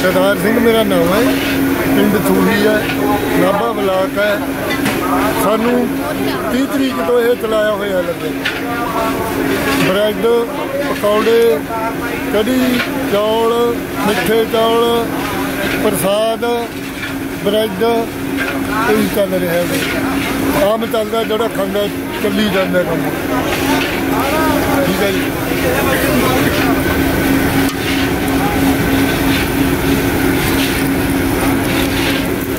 सरदार सिंह मेरा नाम है, पिंड सूही है, नाभा ब्लाक है। सानू 30 तरीक तो यह चलाया हुआ लगे ब्रैड पकौड़े कढ़ी चौल मिठे चौल प्रसाद ब्रैड यही चल रहा है। आम चलता जोड़ा खाना चली जाता काम। ठीक है जी।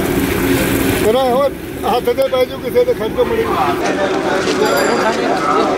हाथ से पै जू किसी के खर्च मिले